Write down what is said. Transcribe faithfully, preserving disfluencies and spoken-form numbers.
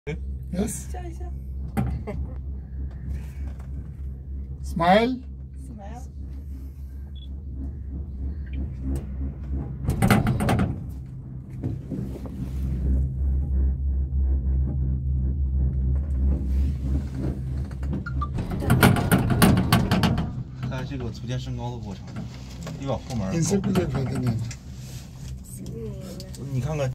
Yes. 笑一笑。 Smile. Smile. 它这个逐渐升高的过程，你往后门。 Insert 不就可以的呢？ 你看看。